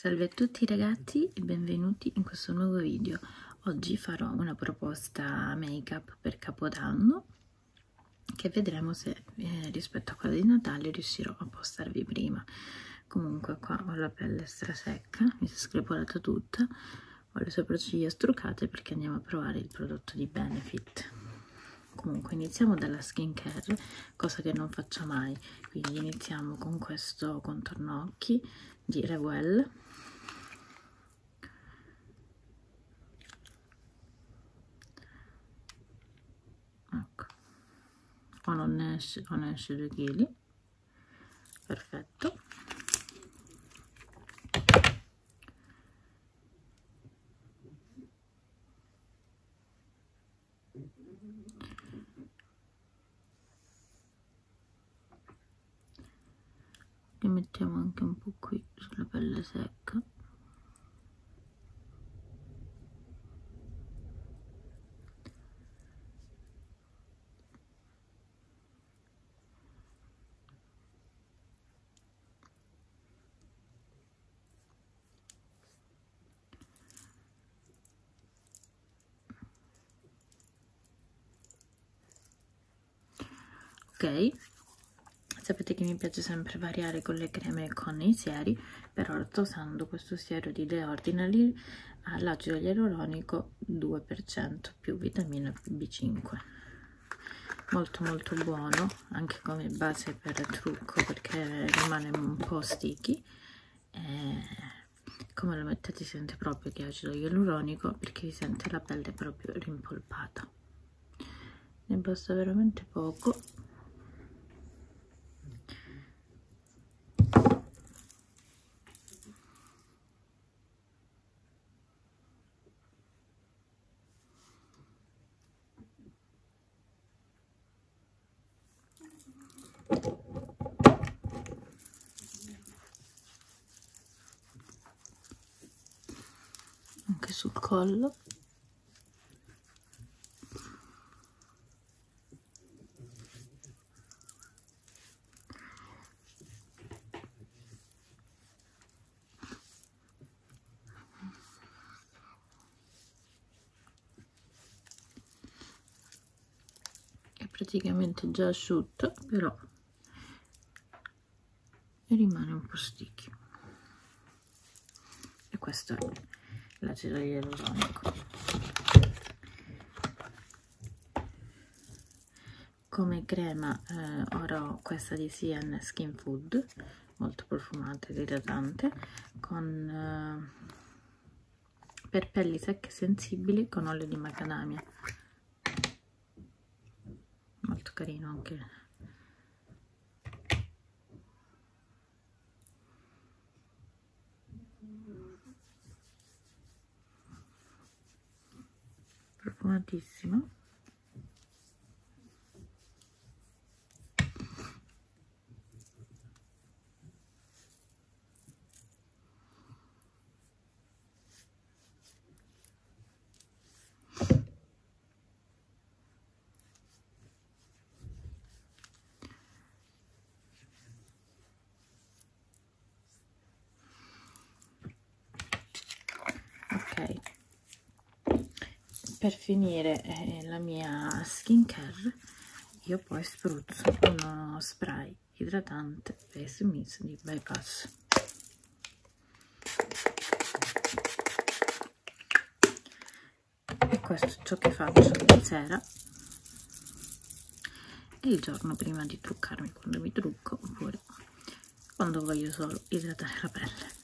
Salve a tutti ragazzi e benvenuti in questo nuovo video. Oggi farò una proposta make up per Capodanno che vedremo se rispetto a quella di Natale riuscirò a postarvi prima. Comunque qua ho la pelle strasecca, mi si è screpolata tutta, ho le sopracciglia struccate perché andiamo a provare il prodotto di Benefit. Comunque iniziamo dalla skincare, cosa che non faccio mai, quindi iniziamo con questo contorno occhi di Revell. Ecco, non ne esce 2 kg, perfetto. Li mettiamo anche un po' qui sulla pelle secca. Ok, sapete che mi piace sempre variare con le creme e con i sieri, però sto usando questo siero di The Ordinary all'acido ialuronico 2% più vitamina B5, molto buono anche come base per trucco perché rimane un po' sticky. Come lo mettete si sente proprio che è acido ialuronico perché si sente la pelle proprio rimpolpata. Ne basta veramente poco. Anche sul collo. È praticamente già asciutto, però rimane un po' sticky. E questo è l'acido ialuronico. Come crema ora ho questa di CN Skin Food, molto profumata ed idratante, con per pelli secche e sensibili con olio di macadamia. Molto carino anche. Profumatissimo. Ok, per finire la mia skincare io poi spruzzo uno spray idratante face mist di Bypass. E questo è ciò che faccio la sera e il giorno prima di truccarmi, quando mi trucco oppure quando voglio solo idratare la pelle.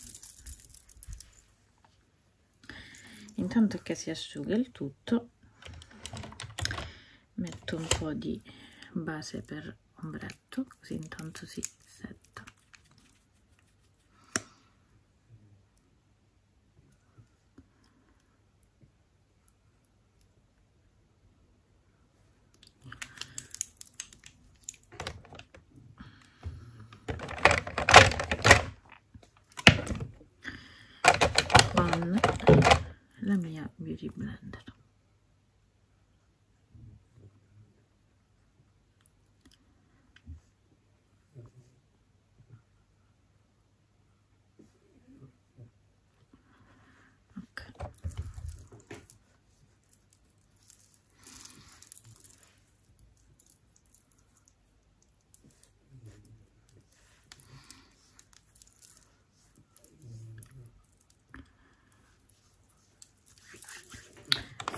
Intanto che si asciuga il tutto metto un po' di base per ombretto, così intanto si setta. Con la mia Beauty Blender.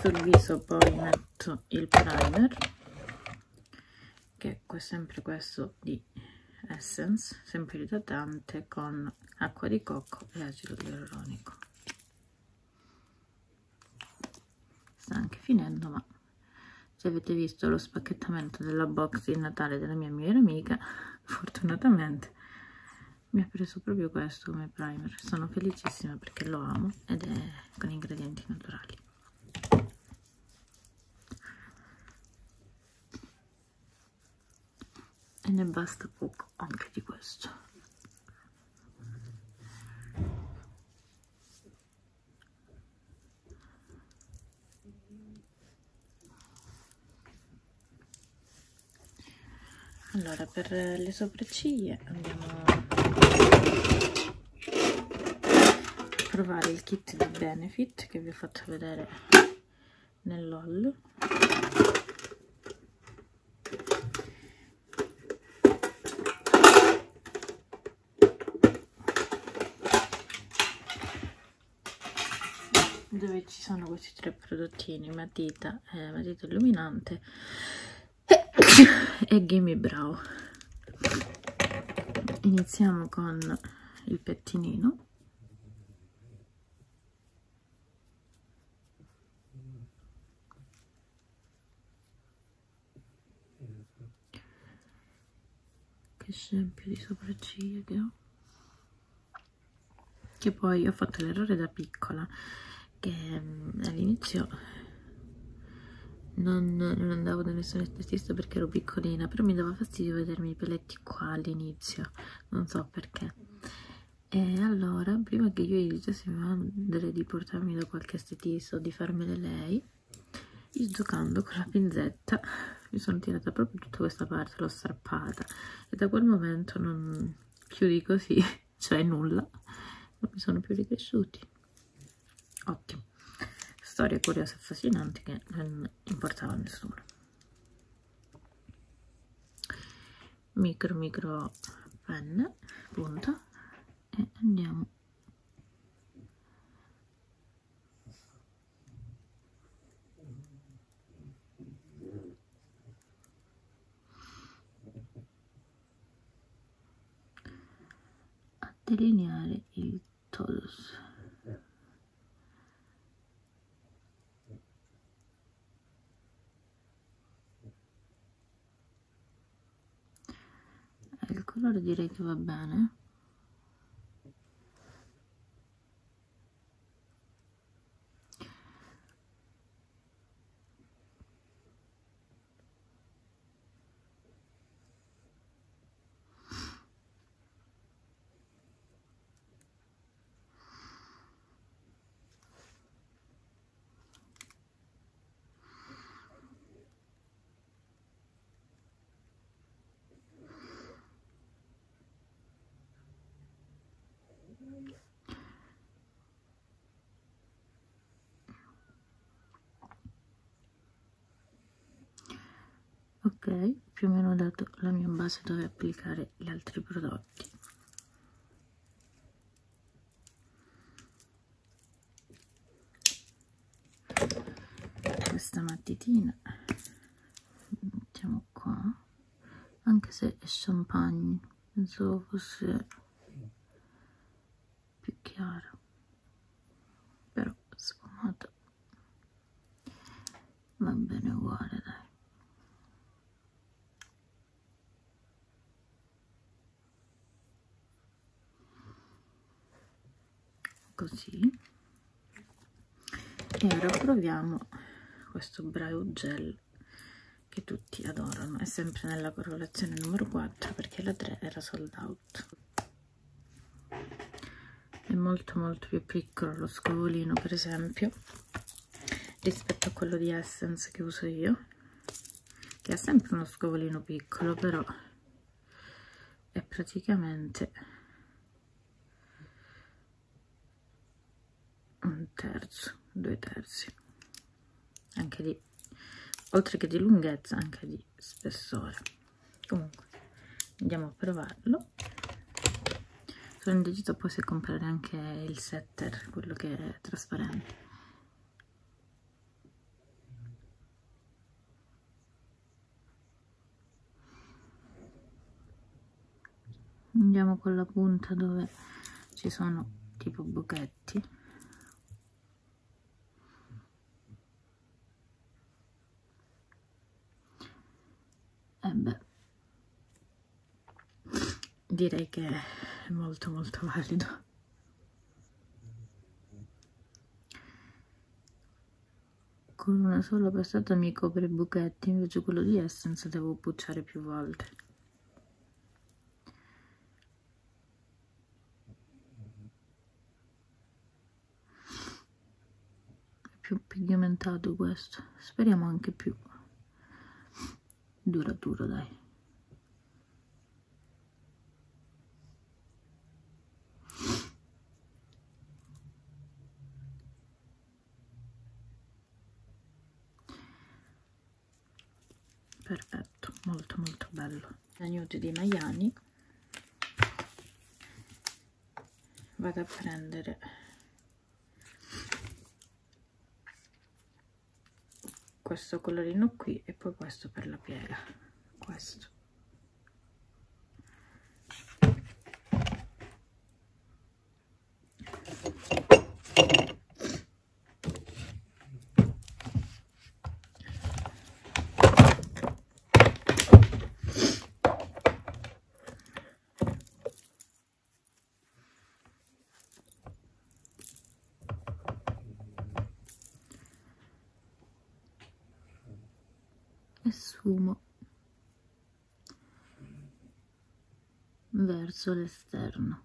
sul viso poi metto il primer, che è sempre questo di Essence, sempre idratante, con acqua di cocco e acido ialuronico. Sta anche finendo, ma se avete visto lo spacchettamento della box di Natale della mia migliore amica, fortunatamente mi ha preso proprio questo come primer. Sono felicissima perché lo amo ed è con ingredienti naturali. E ne basta poco anche di questo. Allora, per le sopracciglia andiamo a provare il kit di Benefit che vi ho fatto vedere nell'haul. Dove ci sono questi 3 prodottini, matita illuminante e Gimme Brow. Iniziamo con il pettinino. Che scempio di sopracciglia che ho. Che poi ho fatto l'errore da piccola, che all'inizio non andavo da nessun estetista perché ero piccolina, però mi dava fastidio vedermi i peletti qua all'inizio, non so perché. E allora, prima che io iniziassi a vedere di portarmi da qualche estetista o di farmele lei, io giocando con la pinzetta mi sono tirata proprio tutta questa parte, l'ho strappata, e da quel momento non più di così, cioè nulla, non mi sono più ricresciuti. Ottimo. Storie curiose e affascinanti che non importava a nessuno. Micro penne, punta, e andiamo a delineare il tonus. Il colore direi che va bene. Ok, più o meno ho dato la mia base dove applicare gli altri prodotti. Questa matitina mettiamo qua, anche se è champagne, pensavo fosse più chiara, però sfumata va bene uguale, dai. Così. E ora proviamo questo brow gel che tutti adorano, è sempre nella colorazione numero 4 perché la 3 era sold out. È molto più piccolo lo scovolino, per esempio, rispetto a quello di Essence che uso io, che ha sempre uno scovolino piccolo, però è praticamente un terzo, 2/3, anche di, oltre che di lunghezza, anche di spessore. Comunque andiamo a provarlo. Sono indecisa poi se comprare anche il setter, quello che è trasparente. Andiamo con la punta dove ci sono tipo buchetti. E beh, direi che è molto valido. Con una sola passata mi copre i buchetti, invece quello di Essence devo pucciare più volte. È più pigmentato questo, speriamo anche più duraturo, dai. Perfetto, molto bello. La nude di Mayani. Vado a prendere questo colorino qui e poi questo per la piega, questo. E sfumo verso l'esterno.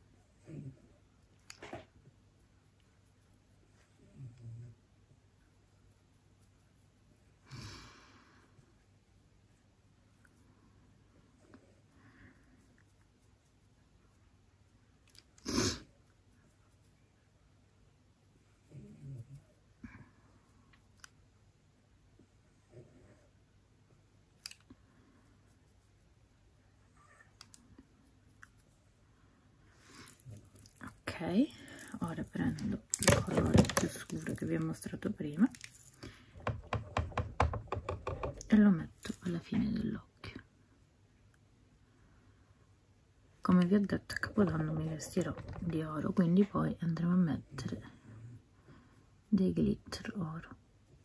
Ok, ora prendo il colore più scuro che vi ho mostrato prima e lo metto alla fine dell'occhio. Come vi ho detto, a Capodanno mi vestirò di oro, quindi poi andremo a mettere dei glitter oro.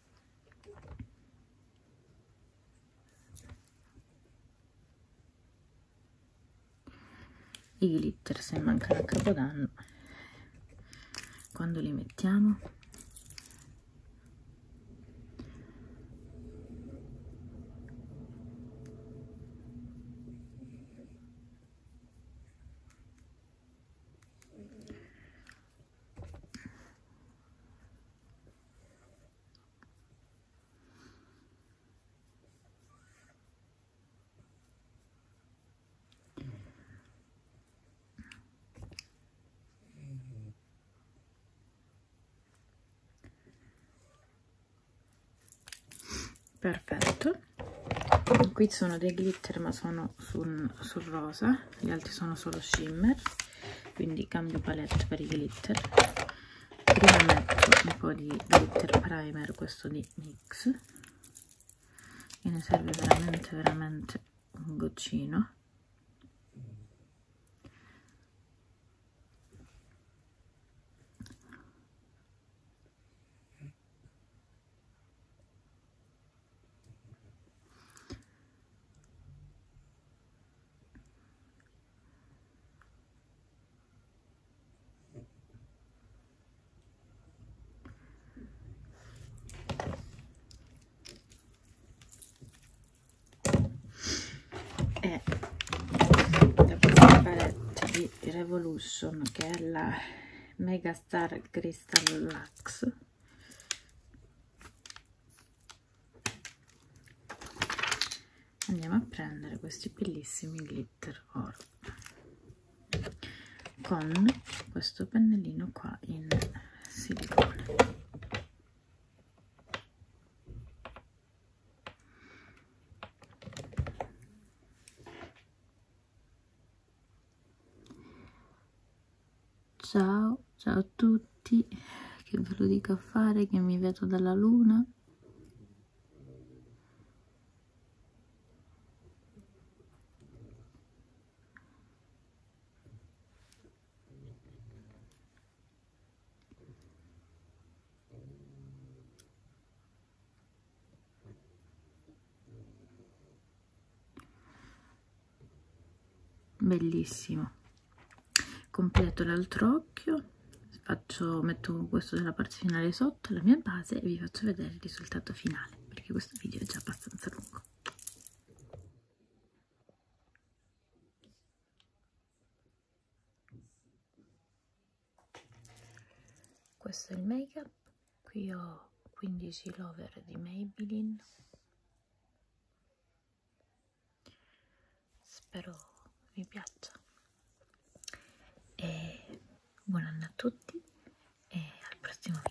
I glitter, se mancano a Capodanno, quando li mettiamo? Perfetto. Qui sono dei glitter ma sono sul rosa, gli altri sono solo shimmer, quindi cambio palette per i glitter. Prima metto un po' di glitter primer, questo di NYX, e ne serve veramente un goccino. E da questa palette di Revolution, che è la Mega Star Crystal Luxe, andiamo a prendere questi bellissimi glitter oro con questo pennellino qua in silicone. Ciao a tutti, che ve lo dico a fare, che mi vedo dalla luna. bellissimo. Completo l'altro occhio, metto questo della parte finale sotto la mia base e vi faccio vedere il risultato finale, perché questo video è già abbastanza lungo. Questo è il make up. Qui ho 15 lover di Maybelline. Spero vi piaccia. E buon anno a tutti e al prossimo video.